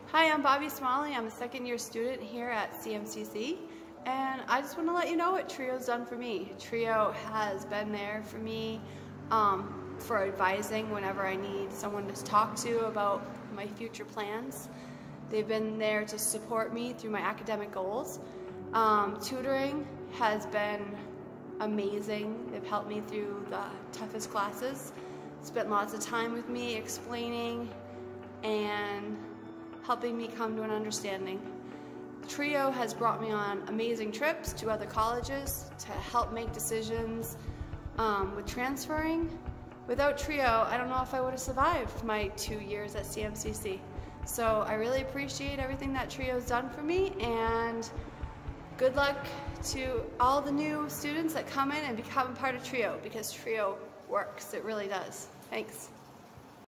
Hi, I'm Bobby Smalley. I'm a second-year student here at Cmcc, and I just want to let you know what TRIO's done for me. TRIO has been there for me for advising whenever I need someone to talk to about my future plans. They've been there to support me through my academic goals. Tutoring has been amazing. They've helped me through the toughest classes, spent lots of time with me explaining and helping me come to an understanding. TRIO has brought me on amazing trips to other colleges to help make decisions with transferring. Without TRIO, I don't know if I would have survived my 2 years at CMCC. So I really appreciate everything that TRIO's done for me, and good luck to all the new students that come in and become a part of TRIO, because TRIO works. It really does. Thanks.